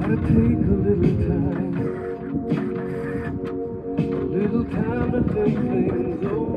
Gotta take a little time to think things over.